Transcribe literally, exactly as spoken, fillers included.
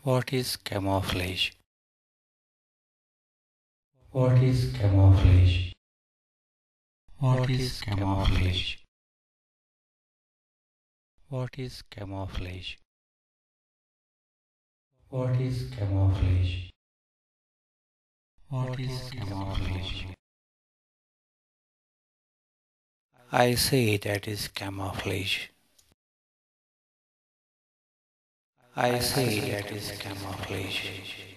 What is camouflage? What is camouflage? What is camouflage? What is camouflage? What is camouflage? What is camouflage? I say that is camouflage. I say that is camouflage.